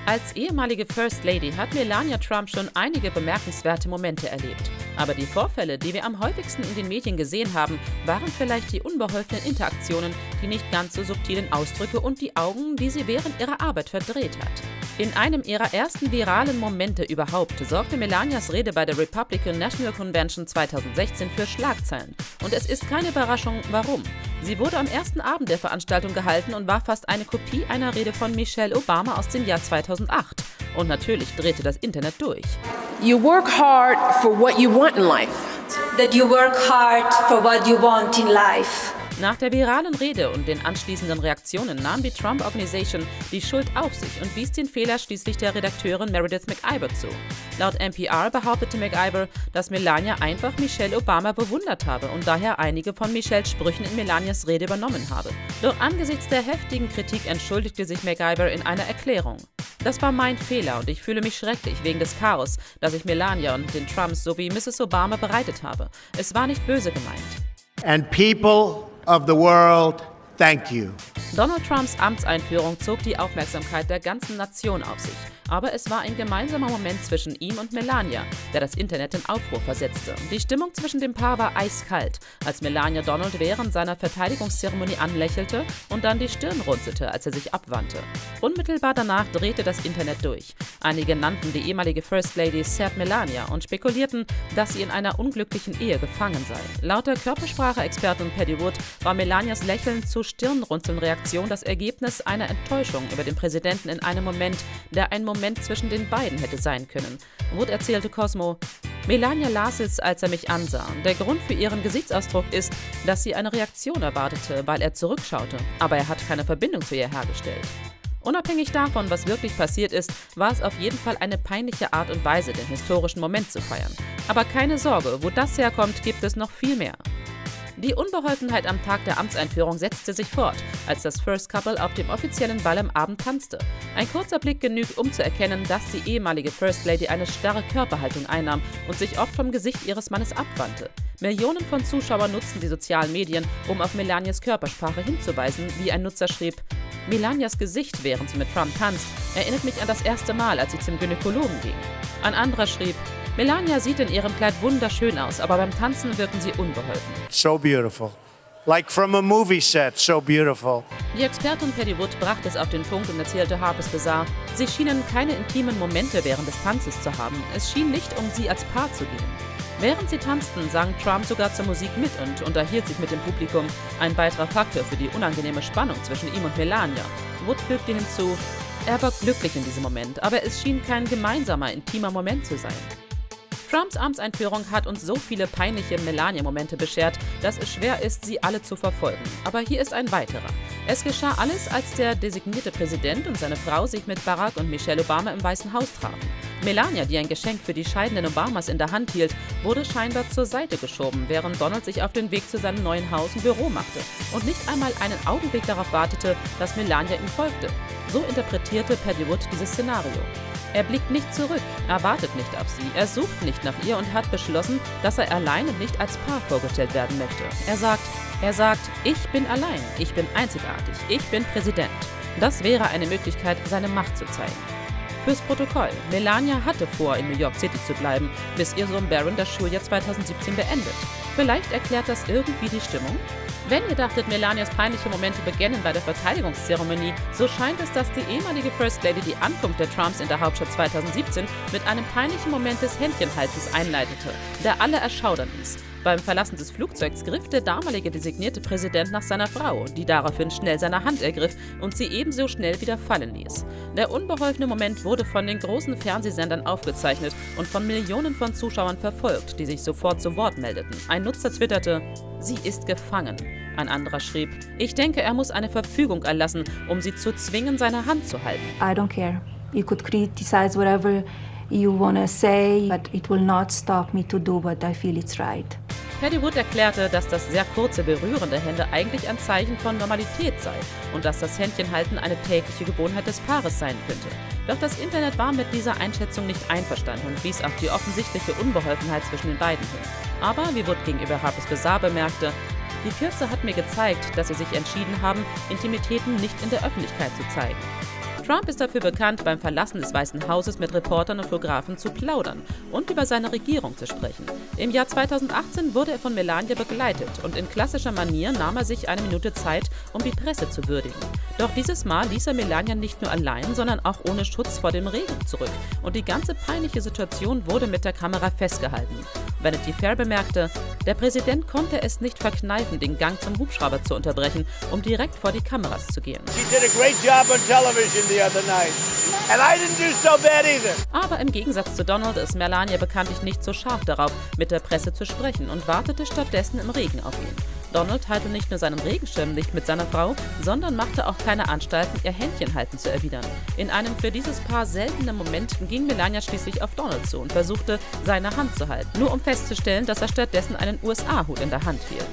Als ehemalige First Lady hat Melania Trump schon einige bemerkenswerte Momente erlebt. Aber die Vorfälle, die wir am häufigsten in den Medien gesehen haben, waren vielleicht die unbeholfenen Interaktionen, die nicht ganz so subtilen Ausdrücke und die Augen, die sie während ihrer Arbeit verdreht hat. In einem ihrer ersten viralen Momente überhaupt sorgte Melanias Rede bei der Republican National Convention 2016 für Schlagzeilen. Und es ist keine Überraschung, warum. Sie wurde am ersten Abend der Veranstaltung gehalten und war fast eine Kopie einer Rede von Michelle Obama aus dem Jahr 2008. Und natürlich drehte das Internet durch. You work hard for what you want in life. That you work hard for what you want in life. Nach der viralen Rede und den anschließenden Reaktionen nahm die Trump Organization die Schuld auf sich und wies den Fehler schließlich der Redakteurin Meredith McIver zu. Laut NPR behauptete McIver, dass Melania einfach Michelle Obama bewundert habe und daher einige von Michelles Sprüchen in Melanias Rede übernommen habe. Doch angesichts der heftigen Kritik entschuldigte sich McIver in einer Erklärung. Das war mein Fehler und ich fühle mich schrecklich wegen des Chaos, das ich Melania und den Trumps sowie Mrs. Obama bereitet habe. Es war nicht böse gemeint. And people of the world, thank you. Donald Trumps Amtseinführung zog die Aufmerksamkeit der ganzen Nation auf sich. Aber es war ein gemeinsamer Moment zwischen ihm und Melania, der das Internet in Aufruhr versetzte. Die Stimmung zwischen dem Paar war eiskalt, als Melania Donald während seiner Verteidigungszeremonie anlächelte und dann die Stirn runzelte, als er sich abwandte. Unmittelbar danach drehte das Internet durch. Einige nannten die ehemalige First Lady Sad Melania und spekulierten, dass sie in einer unglücklichen Ehe gefangen sei. Laut der Körpersprache-Expertin Patty Wood war Melanias Lächeln zu Stirnrunzeln Reaktion das Ergebnis einer Enttäuschung über den Präsidenten in einem Moment, der ein Moment zwischen den beiden hätte sein können. Wood erzählte Cosmo: Melania las es, als er mich ansah. Der Grund für ihren Gesichtsausdruck ist, dass sie eine Reaktion erwartete, weil er zurückschaute, aber er hat keine Verbindung zu ihr hergestellt. Unabhängig davon, was wirklich passiert ist, war es auf jeden Fall eine peinliche Art und Weise, den historischen Moment zu feiern. Aber keine Sorge, wo das herkommt, gibt es noch viel mehr. Die Unbeholfenheit am Tag der Amtseinführung setzte sich fort, als das First Couple auf dem offiziellen Ball am Abend tanzte. Ein kurzer Blick genügt, um zu erkennen, dass die ehemalige First Lady eine starre Körperhaltung einnahm und sich oft vom Gesicht ihres Mannes abwandte. Millionen von Zuschauern nutzten die sozialen Medien, um auf Melanias Körpersprache hinzuweisen, wie ein Nutzer schrieb: Melanias Gesicht, während sie mit Trump tanzt, erinnert mich an das erste Mal, als sie zum Gynäkologen ging. Ein anderer schrieb: Melania sieht in ihrem Kleid wunderschön aus, aber beim Tanzen wirken sie unbeholfen. So beautiful. Like from a movie set, so beautiful. Die Expertin Patty Wood brachte es auf den Punkt und erzählte Harper's Bazaar: Sie schienen keine intimen Momente während des Tanzes zu haben. Es schien nicht um sie als Paar zu gehen. Während sie tanzten, sang Trump sogar zur Musik mit und unterhielt sich mit dem Publikum. Ein weiterer Faktor für die unangenehme Spannung zwischen ihm und Melania. Wood fügte hinzu: Er war glücklich in diesem Moment, aber es schien kein gemeinsamer, intimer Moment zu sein. Trumps Amtseinführung hat uns so viele peinliche Melania-Momente beschert, dass es schwer ist, sie alle zu verfolgen. Aber hier ist ein weiterer. Es geschah alles, als der designierte Präsident und seine Frau sich mit Barack und Michelle Obama im Weißen Haus trafen. Melania, die ein Geschenk für die scheidenden Obamas in der Hand hielt, wurde scheinbar zur Seite geschoben, während Donald sich auf den Weg zu seinem neuen Haus und Büro machte und nicht einmal einen Augenblick darauf wartete, dass Melania ihm folgte. So interpretierte Patty Wood dieses Szenario. Er blickt nicht zurück, er wartet nicht auf sie, er sucht nicht nach ihr und hat beschlossen, dass er allein und nicht als Paar vorgestellt werden möchte. Er sagt, ich bin allein, ich bin einzigartig, ich bin Präsident. Das wäre eine Möglichkeit, seine Macht zu zeigen. Fürs Protokoll: Melania hatte vor, in New York City zu bleiben, bis ihr Sohn Barron das Schuljahr 2017 beendet. Vielleicht erklärt das irgendwie die Stimmung? Wenn ihr dachtet, Melanias peinliche Momente beginnen bei der Verteidigungszeremonie, so scheint es, dass die ehemalige First Lady die Ankunft der Trumps in der Hauptstadt 2017 mit einem peinlichen Moment des Händchenhaltens einleitete, der alle erschaudern ließ. Beim Verlassen des Flugzeugs griff der damalige designierte Präsident nach seiner Frau, die daraufhin schnell seine Hand ergriff und sie ebenso schnell wieder fallen ließ. Der unbeholfene Moment wurde von den großen Fernsehsendern aufgezeichnet und von Millionen von Zuschauern verfolgt, die sich sofort zu Wort meldeten. Ein Nutzer twitterte: Sie ist gefangen. Ein anderer schrieb: Ich denke, er muss eine Verfügung erlassen, um sie zu zwingen, seine Hand zu halten. I don't care. You could criticize whatever you wanna say, but it will not stop me to do what I feel it's right. Patty Wood erklärte, dass das sehr kurze Berühren der Hände eigentlich ein Zeichen von Normalität sei und dass das Händchenhalten eine tägliche Gewohnheit des Paares sein könnte. Doch das Internet war mit dieser Einschätzung nicht einverstanden und wies auf die offensichtliche Unbeholfenheit zwischen den beiden hin. Aber, wie Wood gegenüber Harper's Bazaar bemerkte, die Kürze hat mir gezeigt, dass sie sich entschieden haben, Intimitäten nicht in der Öffentlichkeit zu zeigen. Trump ist dafür bekannt, beim Verlassen des Weißen Hauses mit Reportern und Fotografen zu plaudern und über seine Regierung zu sprechen. Im Jahr 2018 wurde er von Melania begleitet und in klassischer Manier nahm er sich eine Minute Zeit, um die Presse zu würdigen. Doch dieses Mal ließ er Melania nicht nur allein, sondern auch ohne Schutz vor dem Regen zurück und die ganze peinliche Situation wurde mit der Kamera festgehalten. Vanity Fair bemerkte, der Präsident konnte es nicht verkneifen, den Gang zum Hubschrauber zu unterbrechen, um direkt vor die Kameras zu gehen. Aber im Gegensatz zu Donald ist Melania bekanntlich nicht so scharf darauf, mit der Presse zu sprechen und wartete stattdessen im Regen auf ihn. Donald teilte nicht nur seinen Regenschirm nicht mit seiner Frau, sondern machte auch keine Anstalten, ihr Händchenhalten zu erwidern. In einem für dieses Paar seltenen Moment ging Melania schließlich auf Donald zu und versuchte, seine Hand zu halten, nur um festzustellen, dass er stattdessen einen USA-Hut in der Hand hielt.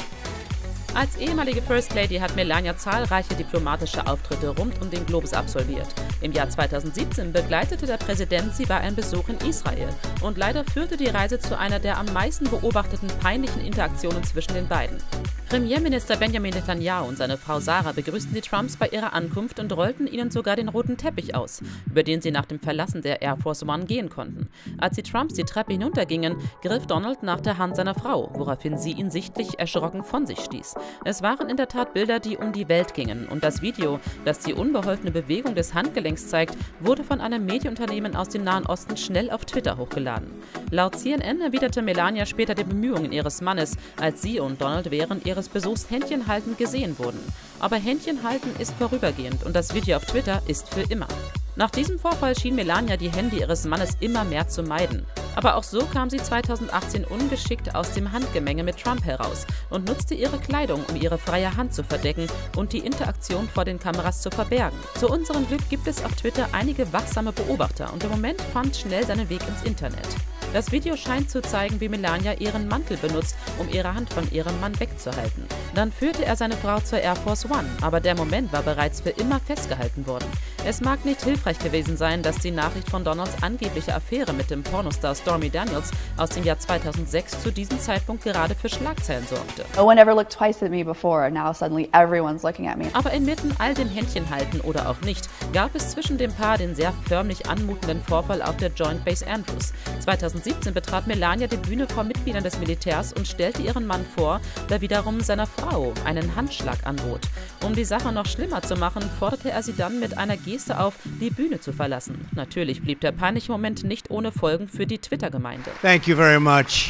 Als ehemalige First Lady hat Melania zahlreiche diplomatische Auftritte rund um den Globus absolviert. Im Jahr 2017 begleitete der Präsident sie bei einem Besuch in Israel. Und leider führte die Reise zu einer der am meisten beobachteten peinlichen Interaktionen zwischen den beiden. Premierminister Benjamin Netanyahu und seine Frau Sarah begrüßten die Trumps bei ihrer Ankunft und rollten ihnen sogar den roten Teppich aus, über den sie nach dem Verlassen der Air Force One gehen konnten. Als die Trumps die Treppe hinuntergingen, griff Donald nach der Hand seiner Frau, woraufhin sie ihn sichtlich erschrocken von sich stieß. Es waren in der Tat Bilder, die um die Welt gingen und das Video, das die unbeholfene Bewegung des Handgelenks zeigt, wurde von einem Medienunternehmen aus dem Nahen Osten schnell auf Twitter hochgeladen. Laut CNN erwiderte Melania später die Bemühungen ihres Mannes, als sie und Donald während ihres Besuchs Händchenhalten gesehen wurden. Aber Händchenhalten ist vorübergehend und das Video auf Twitter ist für immer. Nach diesem Vorfall schien Melania die Hände ihres Mannes immer mehr zu meiden. Aber auch so kam sie 2018 ungeschickt aus dem Handgemenge mit Trump heraus und nutzte ihre Kleidung, um ihre freie Hand zu verdecken und die Interaktion vor den Kameras zu verbergen. Zu unserem Glück gibt es auf Twitter einige wachsame Beobachter und der Moment fand schnell seinen Weg ins Internet. Das Video scheint zu zeigen, wie Melania ihren Mantel benutzt, um ihre Hand von ihrem Mann wegzuhalten. Dann führte er seine Frau zur Air Force One, aber der Moment war bereits für immer festgehalten worden. Es mag nicht hilfreich gewesen sein, dass die Nachricht von Donalds angeblicher Affäre mit dem Pornostar Stormy Daniels aus dem Jahr 2006 zu diesem Zeitpunkt gerade für Schlagzeilen sorgte. No one ever looked twice at me before, now suddenly everyone's looking at me. Aber inmitten all dem Händchenhalten oder auch nicht, gab es zwischen dem Paar den sehr förmlich anmutenden Vorfall auf der Joint Base Andrews. 2017 betrat Melania die Bühne vor Mitgliedern des Militärs und stellte ihren Mann vor, der wiederum seiner Frau einen Handschlag anbot. Um die Sache noch schlimmer zu machen, forderte er sie dann mit einer Geste auf, die Bühne zu verlassen. Natürlich blieb der peinliche Moment nicht ohne Folgen für die Twitter-Gemeinde. Thank you very much.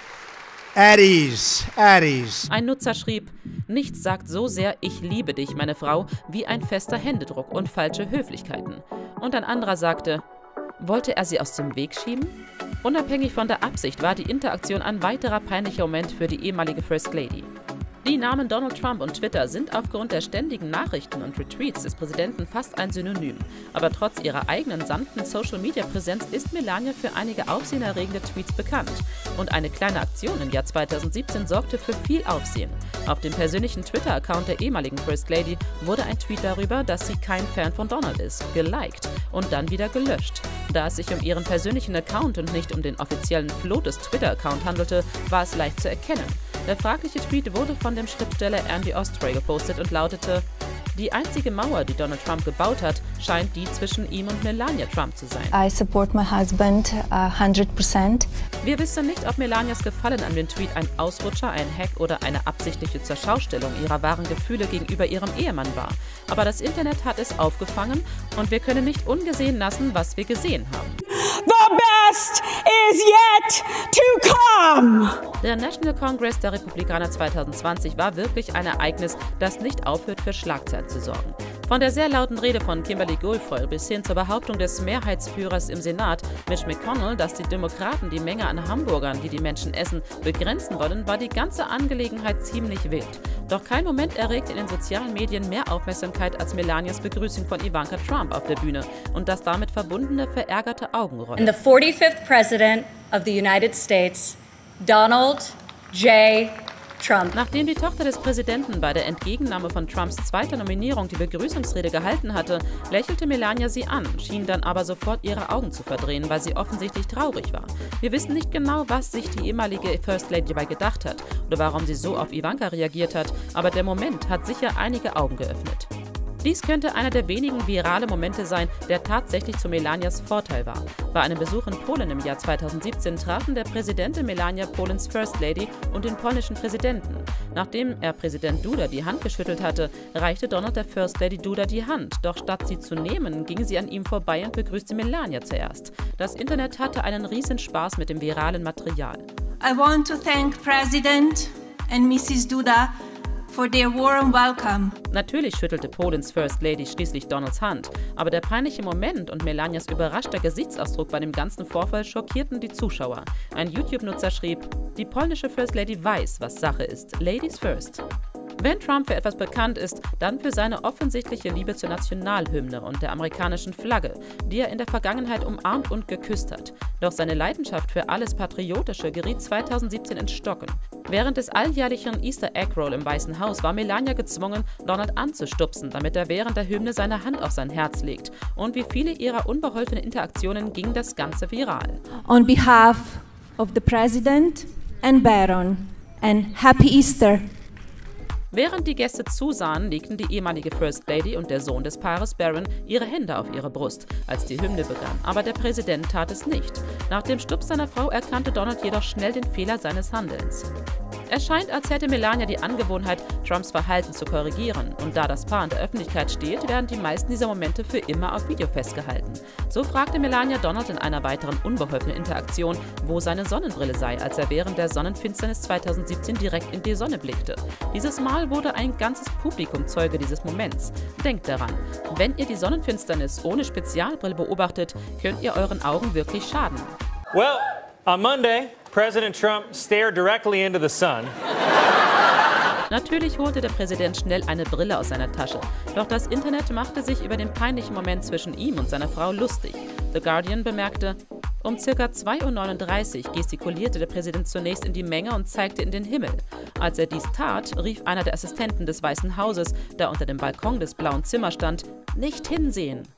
At ease, at ease. Ein Nutzer schrieb, nichts sagt so sehr, ich liebe dich, meine Frau, wie ein fester Händedruck und falsche Höflichkeiten. Und ein anderer sagte, wollte er sie aus dem Weg schieben? Unabhängig von der Absicht war die Interaktion ein weiterer peinlicher Moment für die ehemalige First Lady. Die Namen Donald Trump und Twitter sind aufgrund der ständigen Nachrichten und Retweets des Präsidenten fast ein Synonym. Aber trotz ihrer eigenen sanften Social-Media-Präsenz ist Melania für einige aufsehenerregende Tweets bekannt. Und eine kleine Aktion im Jahr 2017 sorgte für viel Aufsehen. Auf dem persönlichen Twitter-Account der ehemaligen First Lady wurde ein Tweet darüber, dass sie kein Fan von Donald ist, geliked und dann wieder gelöscht. Da es sich um ihren persönlichen Account und nicht um den offiziellen Flow des Twitter-Account handelte, war es leicht zu erkennen. Der fragliche Tweet wurde von dem Schriftsteller Andy Ostray gepostet und lautete: Die einzige Mauer, die Donald Trump gebaut hat, scheint die zwischen ihm und Melania Trump zu sein. I support my husband 100%. Wir wissen nicht, ob Melanias Gefallen an dem Tweet ein Ausrutscher, ein Hack oder eine absichtliche Zurschaustellung ihrer wahren Gefühle gegenüber ihrem Ehemann war. Aber das Internet hat es aufgefangen und wir können nicht ungesehen lassen, was wir gesehen haben. The best is yet to come! Der National Congress der Republikaner 2020 war wirklich ein Ereignis, das nicht aufhört, für Schlagzeilen zu sorgen. Von der sehr lauten Rede von Kimberly Guilfoyle bis hin zur Behauptung des Mehrheitsführers im Senat, Mitch McConnell, dass die Demokraten die Menge an Hamburgern, die die Menschen essen, begrenzen wollen, war die ganze Angelegenheit ziemlich wild. Doch kein Moment erregte in den sozialen Medien mehr Aufmerksamkeit als Melanias Begrüßung von Ivanka Trump auf der Bühne und das damit verbundene verärgerte Augenrollen. And the 45th President of the United States, Donald J. Trump. Nachdem die Tochter des Präsidenten bei der Entgegennahme von Trumps zweiter Nominierung die Begrüßungsrede gehalten hatte, lächelte Melania sie an, schien dann aber sofort ihre Augen zu verdrehen, weil sie offensichtlich traurig war. Wir wissen nicht genau, was sich die ehemalige First Lady dabei gedacht hat oder warum sie so auf Ivanka reagiert hat, aber der Moment hat sicher einige Augen geöffnet. Dies könnte einer der wenigen viralen Momente sein, der tatsächlich zu Melanias Vorteil war. Bei einem Besuch in Polen im Jahr 2017 trafen der Präsident Melania Polens First Lady und den polnischen Präsidenten. Nachdem er Präsident Duda die Hand geschüttelt hatte, reichte Donald der First Lady Duda die Hand. Doch statt sie zu nehmen, ging sie an ihm vorbei und begrüßte Melania zuerst. Das Internet hatte einen riesen Spaß mit dem viralen Material. I want to thank President and Mrs. Duda for their warm welcome. Natürlich schüttelte Polens First Lady schließlich Donalds Hand, aber der peinliche Moment und Melanias überraschter Gesichtsausdruck bei dem ganzen Vorfall schockierten die Zuschauer. Ein YouTube-Nutzer schrieb: Die polnische First Lady weiß, was Sache ist. Ladies first. Wenn Trump für etwas bekannt ist, dann für seine offensichtliche Liebe zur Nationalhymne und der amerikanischen Flagge, die er in der Vergangenheit umarmt und geküsst hat. Doch seine Leidenschaft für alles Patriotische geriet 2017 ins Stocken. Während des alljährlichen Easter Egg Roll im Weißen Haus war Melania gezwungen, Donald anzustupsen, damit er während der Hymne seine Hand auf sein Herz legt. Und wie viele ihrer unbeholfenen Interaktionen ging das Ganze viral. On behalf of the President and Baron, and Happy Easter. Während die Gäste zusahen, legten die ehemalige First Lady und der Sohn des Paares Barron ihre Hände auf ihre Brust, als die Hymne begann. Aber der Präsident tat es nicht. Nach dem Stups seiner Frau erkannte Donald jedoch schnell den Fehler seines Handelns. Es scheint, als hätte Melania die Angewohnheit, Trumps Verhalten zu korrigieren. Und da das Paar in der Öffentlichkeit steht, werden die meisten dieser Momente für immer auf Video festgehalten. So fragte Melania Donald in einer weiteren unbeholfenen Interaktion, wo seine Sonnenbrille sei, als er während der Sonnenfinsternis 2017 direkt in die Sonne blickte. Dieses Mal wurde ein ganzes Publikum Zeuge dieses Moments. Denkt daran, wenn ihr die Sonnenfinsternis ohne Spezialbrille beobachtet, könnt ihr euren Augen wirklich schaden. Well, on Monday, President Trump stared directly into the sun. Natürlich holte der Präsident schnell eine Brille aus seiner Tasche. Doch das Internet machte sich über den peinlichen Moment zwischen ihm und seiner Frau lustig. The Guardian bemerkte: Um ca. 2:39 Uhr gestikulierte der Präsident zunächst in die Menge und zeigte in den Himmel. Als er dies tat, rief einer der Assistenten des Weißen Hauses, der unter dem Balkon des Blauen Zimmers stand: Nicht hinsehen!